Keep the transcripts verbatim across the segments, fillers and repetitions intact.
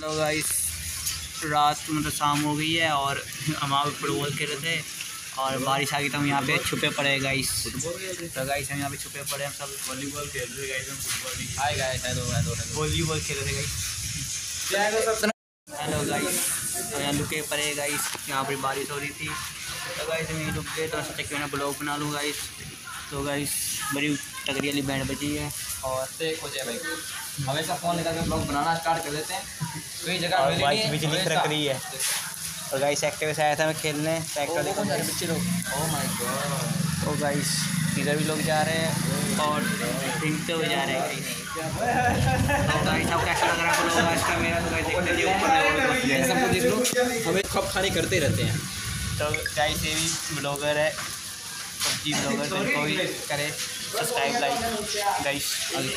Hello guys, रात मतलब शाम हो गई है और हम आप फुटबॉल खेल रहे थे और बारिश आ गई तो हम यहाँ पे छुपे पड़े गाइस। तो गाइस हम यहाँ पे छुपे पड़े हम सब वॉलीबॉल खेल रहे गाइस। हम football hi guys, hello hello volleyball खेल रहे थे गाइस। हेलो गाइस, तो यहाँ लुके पड़े गाइस, यहाँ पर बारिश हो रही थी तो गाइस हम यहीं रुक गए तो सोचा क्यों ना ब्लॉग बना लूँ गाइस। तो गाइस बड़ी तगड़ी वाली बैंड बजी है और हो जाए भाई, हमेशा फ़ोन लेकर के ब्लॉग बनाना स्टार्ट कर देते हैं। कई जगह मिली नहीं है, बिजली कड़क रही है। तो गाइस एक्टिव से आया था मैं खेलने ट्रैक्टर लेकर। Oh my God. तो गाइस इधर भी लोग जा रहे हैं और घूमते हुए जा रहे हैं गाइस। तो गाइस आपको कैसा लग रहा है ब्लॉग आज का मेरा? तो गाइस देखते हैं ऊपर सब कुछ देख लो, हमें खप खानी करते रहते हैं। तो गाइस ये भी ब्लॉगर है, पबजी ब्लॉगर, तो इनको भी करे सब्सक्राइब लाइक गाइस।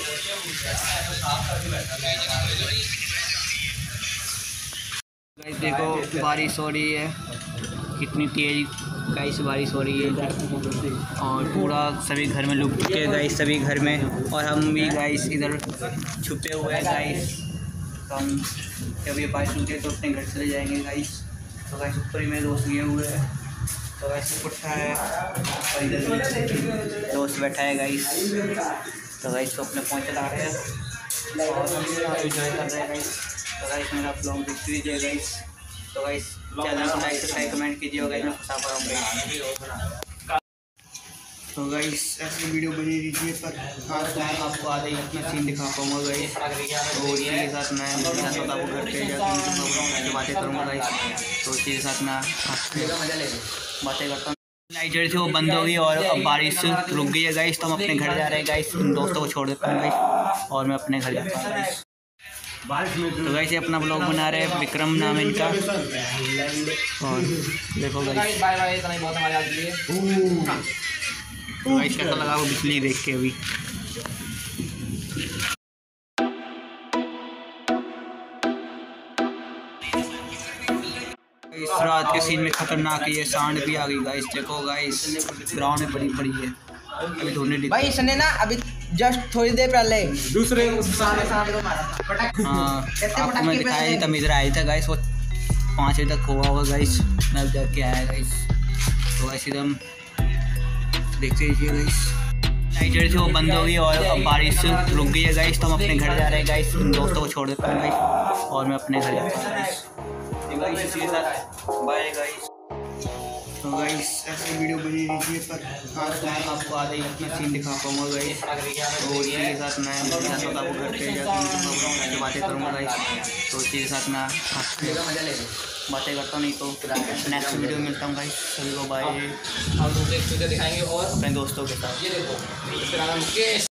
गाइस देखो बारिश हो रही है, कितनी तेज गाइस बारिश हो रही है इधर और पूरा सभी घर में लुक चुके हैं गाइस, सभी घर में। और हम भी गाइस इधर छुपे हुए हैं गाइस। तो हम जब ये बारिश रुके तो अपने घर चले जाएंगे गाइस। तो गाइस ऊपर ही मेरे दोस्त गए हुए हैं, तो गाइस उठा है और इधर भी दोस्त बैठा है गाइस। तो गाइस तो अपने फ़ोन चला रहे हैं और हम एंजॉय कर रहे हैं गाइस। तो गाइस मेरा ब्लॉग देख लीजिए गाइस। तो गाइस चैनल को लाइक सब्सक्राइब कमेंट कीजिए गाइस, मैं फंसा पाऊँगा। तो गाइस ऐसी वीडियो बनी रही है पर आज मैं आपको आधे ही अपना सीन दिखा पाऊँगा गाइस। तो इसी के साथ मैं मेरे साथ होता वो घर पे जाकर बातें करूँगा गाइस। तो इसी के साथ मैं बातें करता हूँ। लाइट जो थी वो बंद हो गई और अब बारिश रुक गई है गाइस। तो हम अपने घर जा रहे हैं गाइस, इन दोस्तों को छोड़ देता हूँ गाइस और मैं अपने घर जाता हूँ गाइस। तो गाइस ये अपना ब्लॉग बना रहे हैं, विक्रम नाम है इनका। और देखो गाइस बाय बाय, इतना ही बहुत हमारे आज लिए। तो गाइस कैसा लगा वो बिजली देख के अभी? इस रात के सीन में खतरनाक ये सांड भी आ गई गाइस। देखो गाइस ग्राउंड में बड़ी पड़ी है अभी धोने भाई, इसने ना अभी जस्ट थोड़ी देर पहले दूसरे सामने सामने को मारा था। हाँ आपको मैं दिखाया नहीं, तब इधर आया था गाइस। वो पाँच बजे तक हुआ होगा गाइस, मैं जाके आया गाइस। तो गाइस एकदम देखते रहिए गाइस। लाइट जो थी वो बंद हो गई और अब बारिश रुक गई है गाइस। तो हम अपने घर जा रहे हैं गाइस, इन दोस्तों को छोड़ देता हूँ गाइस और मैं अपने घर जाता हूँ गाइस। इसी के साथ बाय गाइस। तो गाइस ऐसी वीडियो बनी रही है पर आज मैं आपको आधे ही अपना सीन दिखा पाऊँगा गाइस। तो इसी के साथ मैं मेरे साथ होता वो घर पे जाकर बातें करूँगा गाइस। तो इसी के साथ मैं बातें करता हूँ, नहीं तो नेक्स्ट वीडियो में मिलता हूँ गाइस। सभी को बाय। हम दिखाएंगे और अपने दोस्तों के साथ। ये देखो